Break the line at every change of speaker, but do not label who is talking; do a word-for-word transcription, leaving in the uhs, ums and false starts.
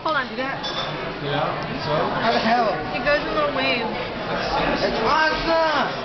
Hold on.
See that?
Yeah, so?
How the hell?
It goes in little waves.
It's awesome!